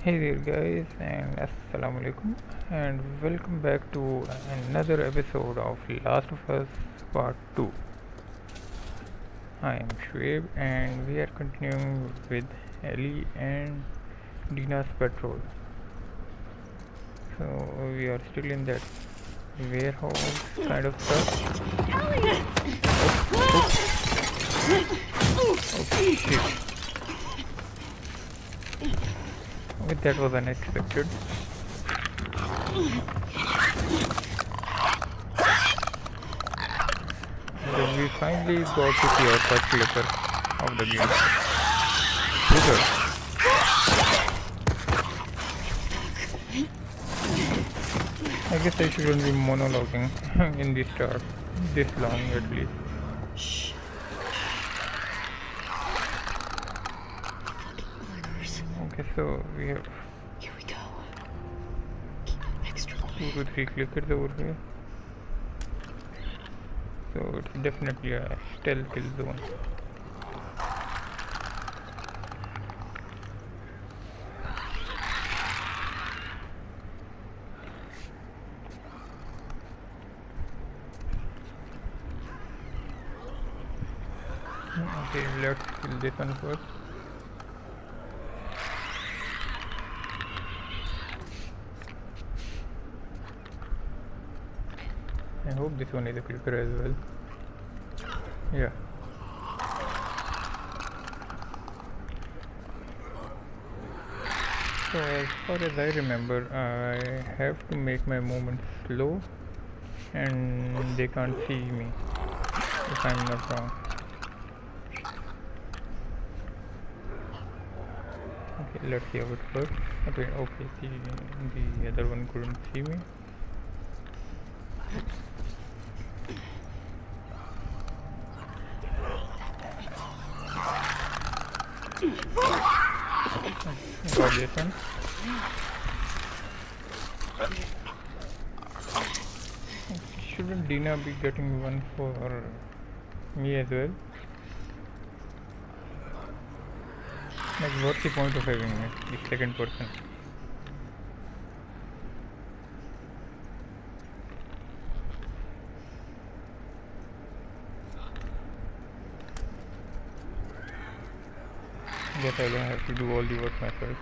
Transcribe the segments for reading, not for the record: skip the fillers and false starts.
Hey there guys, and assalamu alaikum, and welcome back to another episode of Last of Us Part 2. I am Shweb and we are continuing with Ellie and Dina's patrol. So we are still in that warehouse kind of stuff. Ellie! Oh shit. That was unexpected. So we finally got to see our first clipper of the game. Super. I guess I shouldn't be monologuing in this start this long at least. Shh. Okay, so we have Here we go. Keep it extra quiet. 2 to 3 clickers over here. So it's definitely a stealth kill zone. Okay, let's kill this one first. I hope this one is a clicker as well. Yeah. So as far as I remember, I have to make my movement slow and they can't see me if I'm not wrong. Okay, let's see how it works. Okay, see, the other one couldn't see me. Got this one. Shouldn't Dina be getting one for me as well? Like, what's the point of having it, the second person? Guess I don't have to do all the work myself.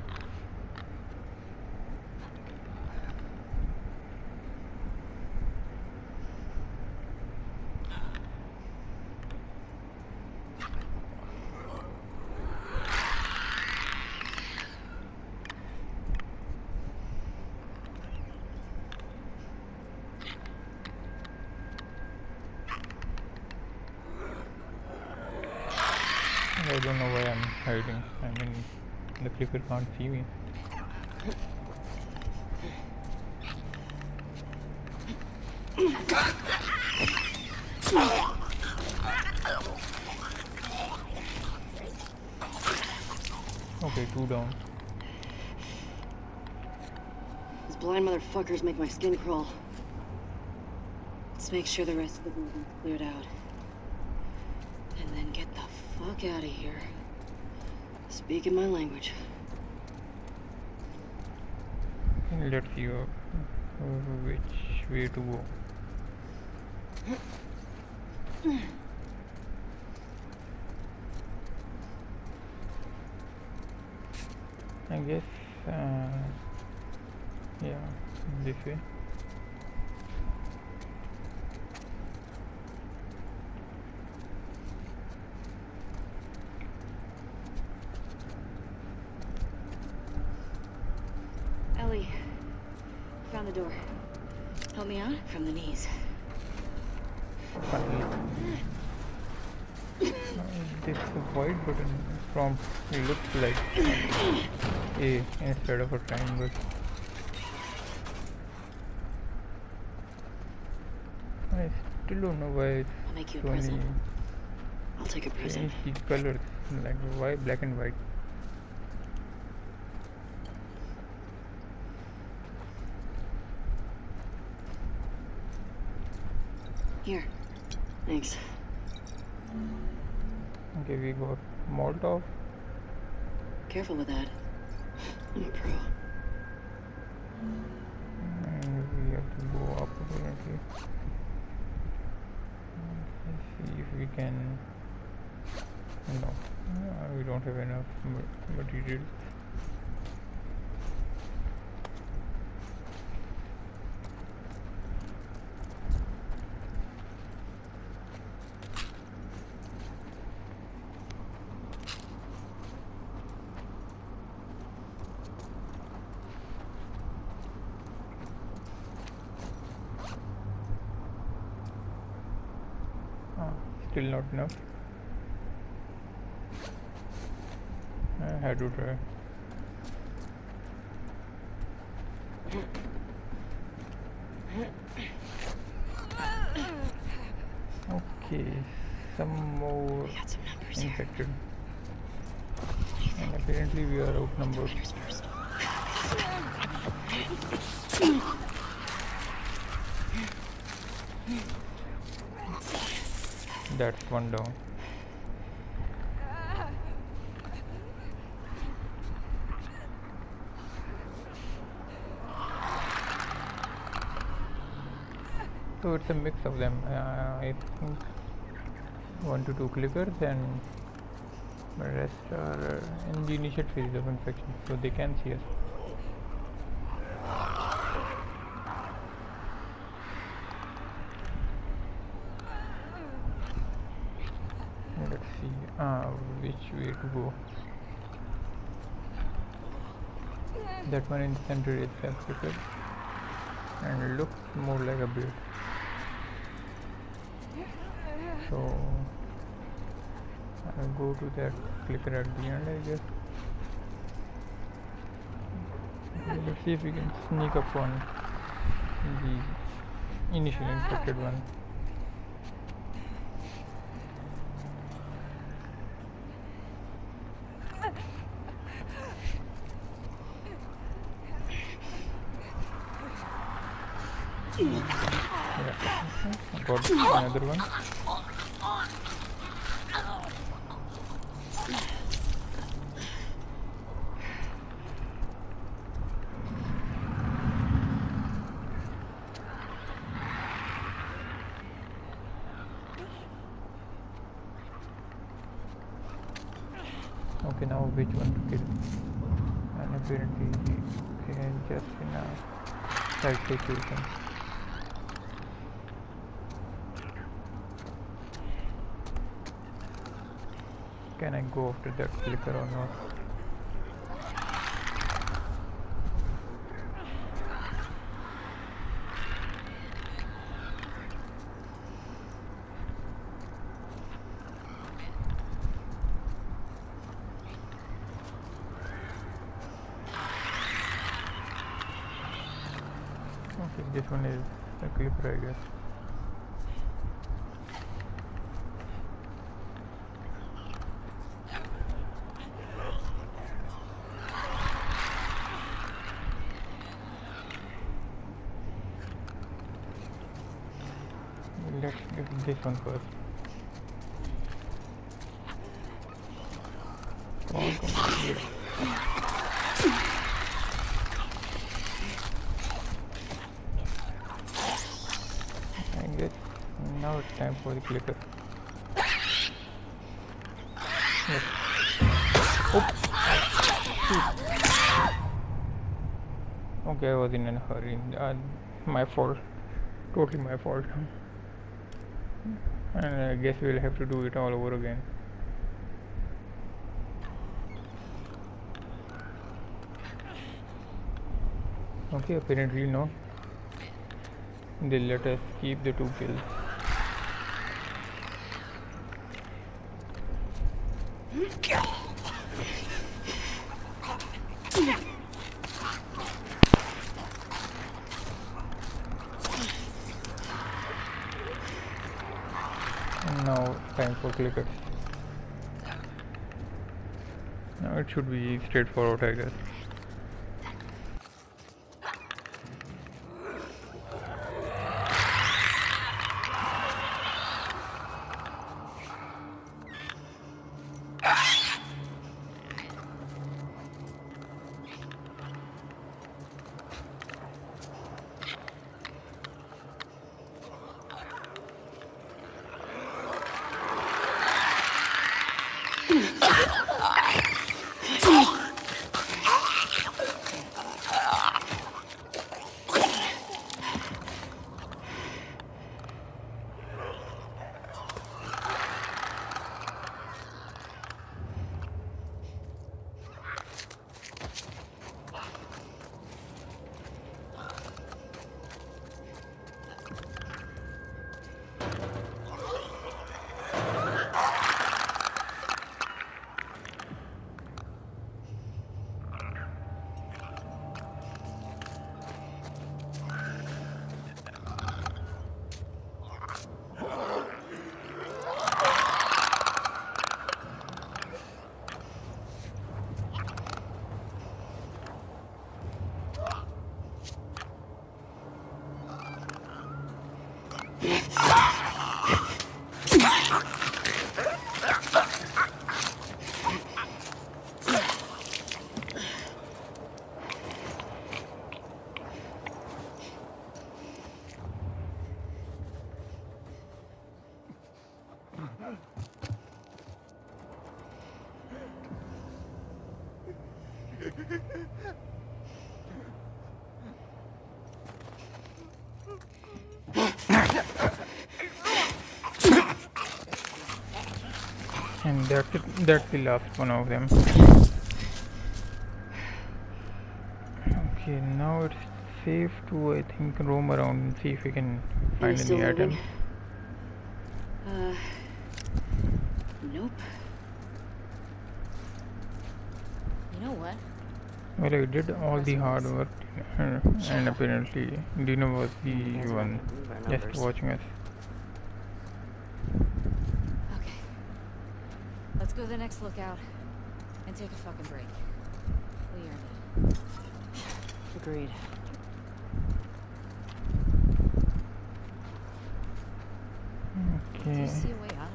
I don't know why I'm hiding. I mean, the clicker can't see me. Okay, 2 down. These blind motherfuckers make my skin crawl. Let's make sure the rest of the building's cleared out. And then get the fuck out of here. Speaking my language. Let's see which way to go. I guess, yeah, this way. Ellie, found the door. Help me out? From the knees. This white button prompt looks like A instead of a triangle. I still don't know why it's I'll make you a so many present. I'll take a present. change the colors, like why black and white. Here. Thanks. Okay, we got Molotov. Careful with that. I'm a pro. And we have to go up apparently. Let's see if we can. No, we don't have enough materials. Still not enough. I had to try. Okay, some more We got some numbers here. infected. And apparently we are outnumbered. Fighters first. That's one down. So it's a mix of them. I think 1 to 2 clickers and the rest are in the initial phase of infection, so they can see us. Let's see which way to go. That one in the center is sensitive and looks more like a beard. So I'll go to that clicker at the end, I guess. Okay, let's see if we can sneak up on the initial infected one. Yeah, got another one. Okay, now which one to kill? And apparently just in a tight situation. Can I go after that clicker or not? Okay, this one is the clicker, I guess. Let's get this one first. Come on, come on. Yeah. I guess now it's time for the clicker. Yes. Oops. Shoot. Okay, I was in a hurry. My fault. Totally my fault. And I guess we'll have to do it all over again. Okay, apparently no. They let us keep the 2 kills. And now time for clickers. Now it should be straightforward, I guess. And that's it. That's the last one of them. Okay, now it's safe to, I think, roam around and see if we can find still any moving? items. Nope. You know what? Well, I did all the hard work, and apparently Dino was the one just watching us. Okay. Let's go to the next lookout and take a fucking break. We earned it. Agreed. Do you Okay. see a way out?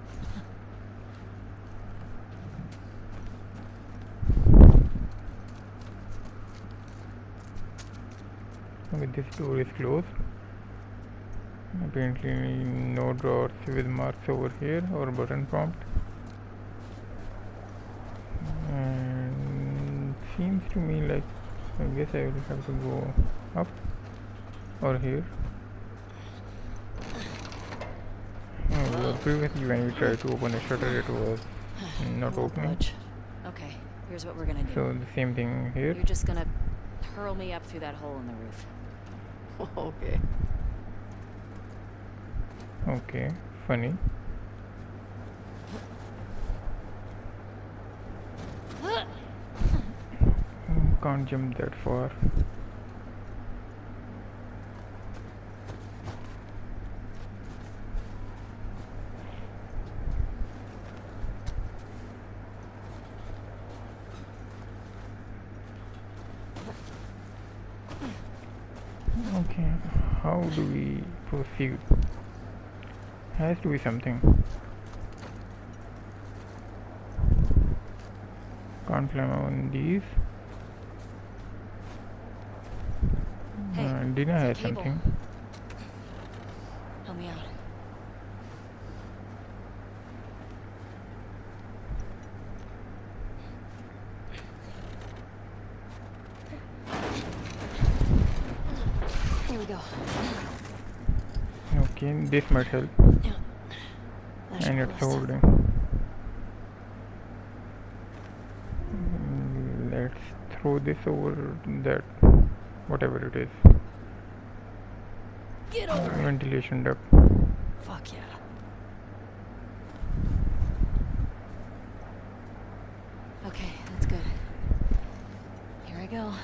Okay, this door is closed. Apparently no drawers with marks over here or button prompt. And seems to me like I guess I will have to go up or here. Previously when we tried to open a shutter it was not opening. Okay, here's what we're gonna do. So the same thing here. You're just gonna hurl me up through that hole in the roof. Okay. Okay, funny. Can't jump that far. Okay, how do we proceed? Has to be something. Can't climb on these. Hey, Dina has cable. something. Help me out. Here we go. Okay, this might help. That should And pull it's us. holding. Let's throw this over that, whatever it is. Get over it. Ventilation duct. Fuck yeah. Okay, that's good. Here I go.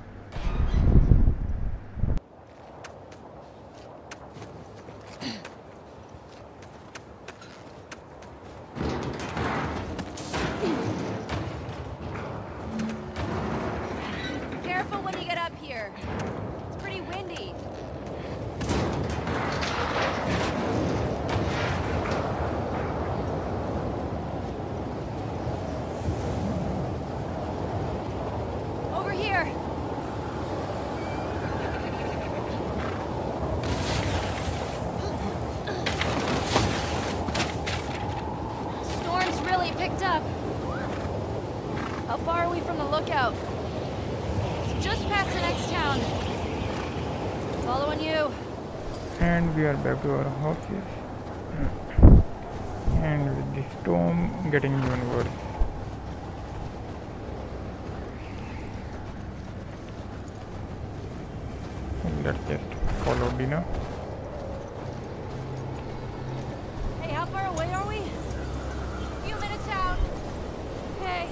Careful when you get up here. It's pretty windy. Over here. Storm's really picked up. How far are we from the lookout? It's just past the next town. Following you. And we are back to our houses. And with the storm getting even worse. Let's just follow Dina. Hey, how far away are we? A few minutes out. Okay.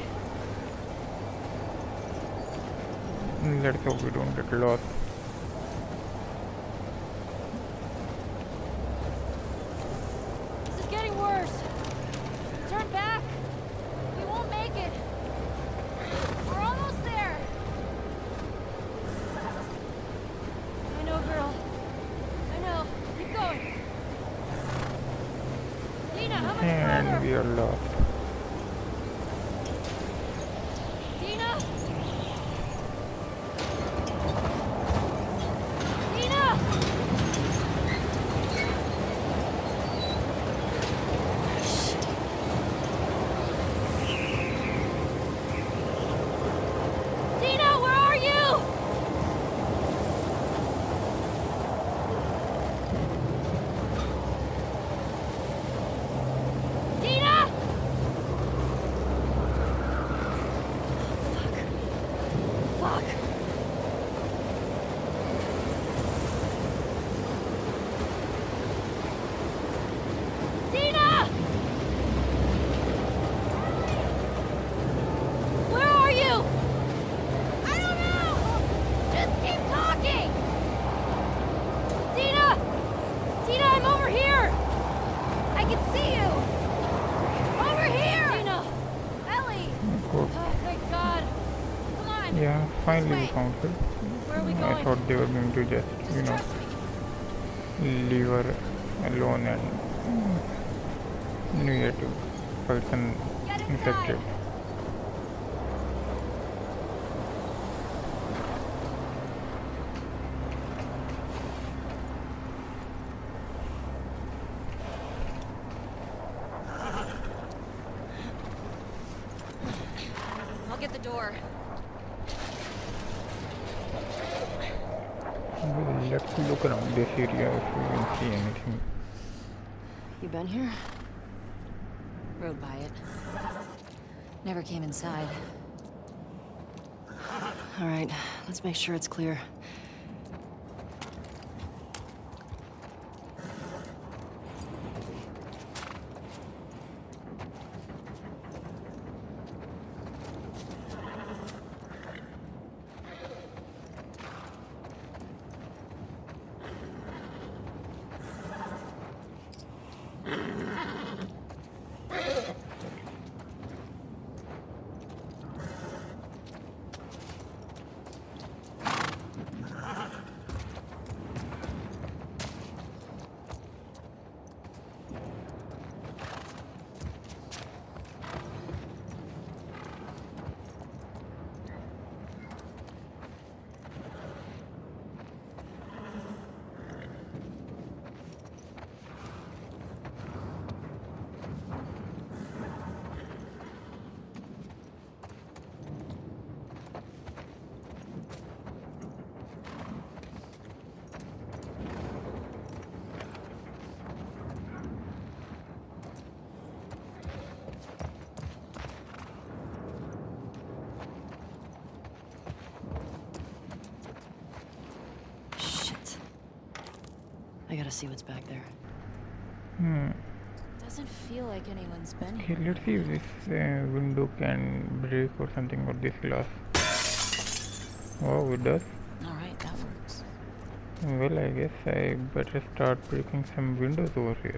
Let's hope we don't get lost. This is getting worse. Turn back. We won't make it. We're almost there. I know, girl. I know. Keep going. Dina, how much And further? we are lost. Dina? Dina! Fuck. Dina! Where are you? I don't know! Just keep talking! Dina! Dina, I'm over here! I can see you! Over here! Dina! Ellie! Good. Oh, thank God. Come on. Yeah, finally we way. found her. Where are we I going? thought they were going to just, Just trust me. leave her alone and near to person Get infected. inside! I'll get the door. Well, let's look around this area if we can see anything. You been here? Rode by it. Never came inside. All right, let's make sure it's clear. I gotta see what's back there. Doesn't feel like anyone's been Okay, here. let's see if this window can break or something, or this glass. Oh, it does. Alright, that works. Well, I guess I better start breaking some windows over here.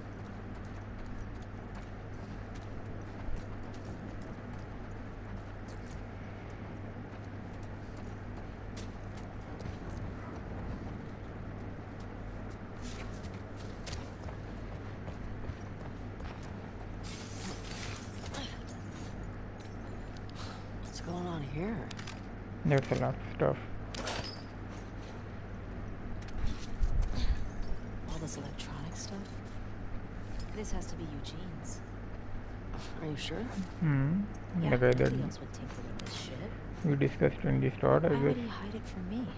What's going on here? That's a lot of stuff. All this electronic stuff? This has to be Eugene's. Are you sure? Yeah, The guy that nobody else would tinker with this shit. we discussed in the start, I Why would guess. he hide it from me?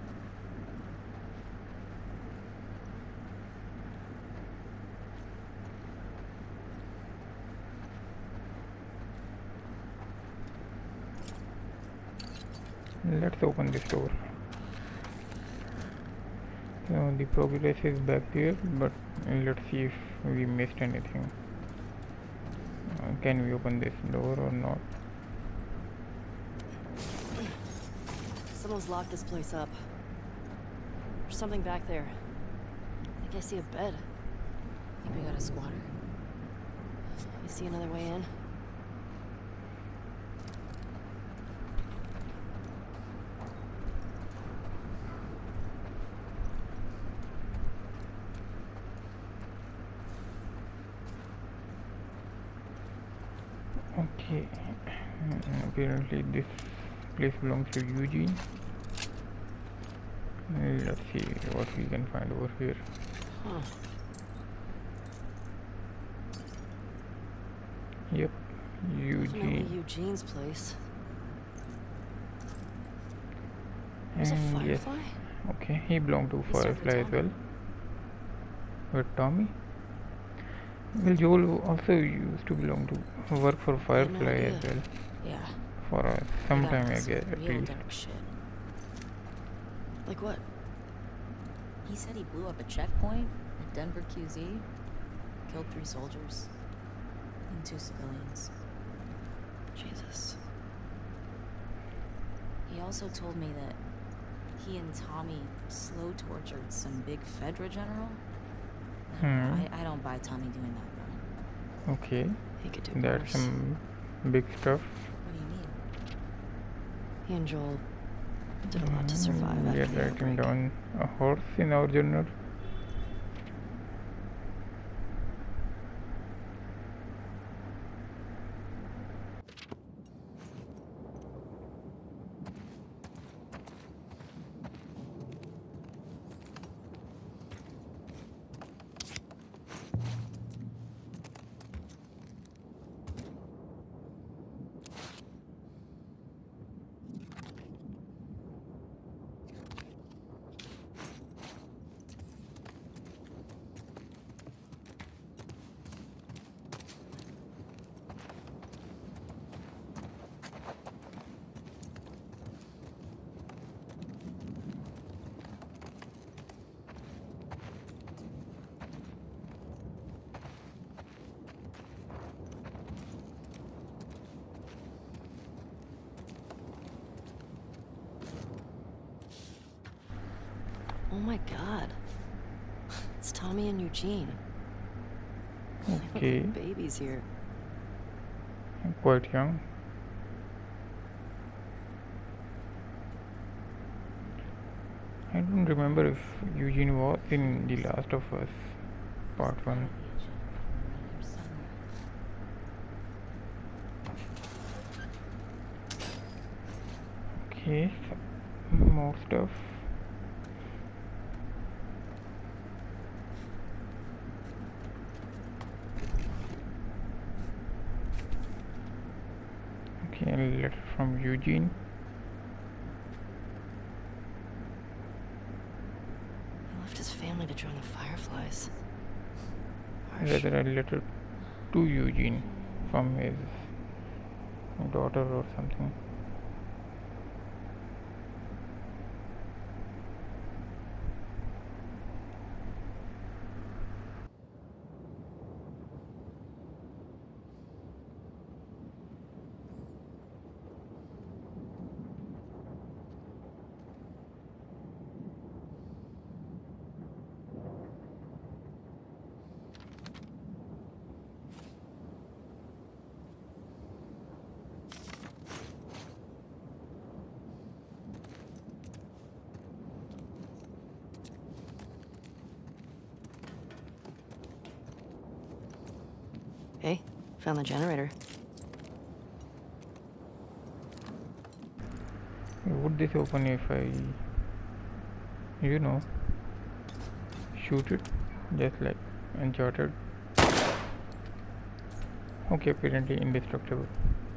Let's open this door. So the progress is back there, but let's see if we missed anything. Can we open this door or not? Someone's locked this place up. There's something back there. I think I see a bed. Think we got a squatter? You see another way in? Okay, apparently this place belongs to Eugene. Let's see what we can find over here. Huh. Yep, Definitely Eugene. Eugene's place. There's a And yes, firefly? okay, he belonged to He served with Firefly as Tommy. well. With Tommy? Well, Joel also used to belong to work for I had no Firefly as idea. well. Yeah. for some That time, I was guess, some at real least. dark shit. Like what? He said he blew up a checkpoint at Denver QZ, killed 3 soldiers and 2 civilians. Jesus. He also told me that he and Tommy slow tortured some big Fedra general. I don't buy Tommy doing that, though. Okay, He could do that's worse. some big stuff. What do you mean? He and Joel did a lot to survive We are after the writing outbreak. down a horse in our journal. Oh my god. It's Tommy and Eugene. They look Okay, like babies here. quite young. I don't remember if Eugene was in The Last of Us Part 1. Okay, more stuff. Okay, a letter from Eugene. He left his family to join the Fireflies. Harsh. Rather, a letter to Eugene from his daughter or something. Hey, found the generator. Would this open if I, shoot it? Just like Uncharted. Okay, apparently indestructible.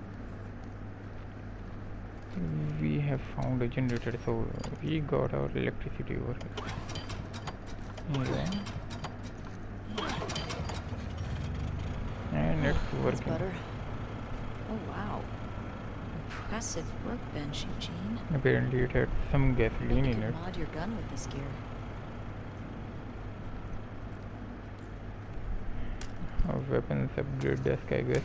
We have found a generator, so we got our electricity over here. Yeah. And it's That's working. better. Oh, wow. Impressive workbench, Eugene. Apparently it had some Bet gasoline you in could it. mod your gun with this gear. A weapons upgrade desk, I guess.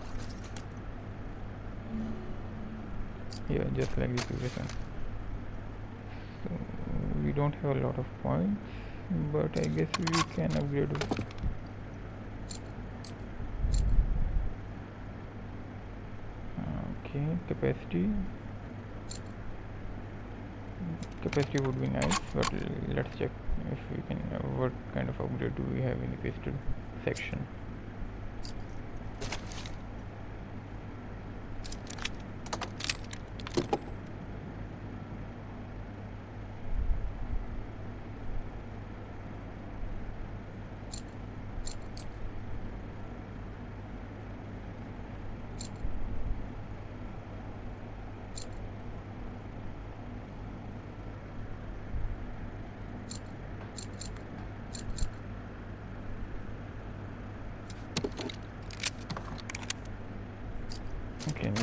Yeah, just like the previous one. So we don't have a lot of points, but I guess we can upgrade it. Okay, capacity would be nice, but let's check if we can, what kind of upgrade do we have in the pistol section.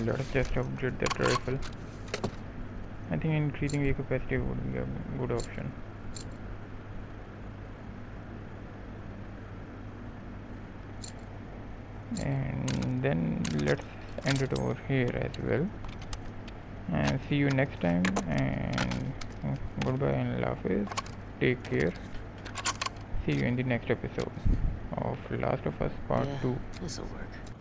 let's just upgrade that rifle. I think increasing the capacity would be a good option. And then let's end it over here as well, and see you next time, and goodbye and laughes. Take care. See you in the next episode of Last of Us Part 2. This'll work.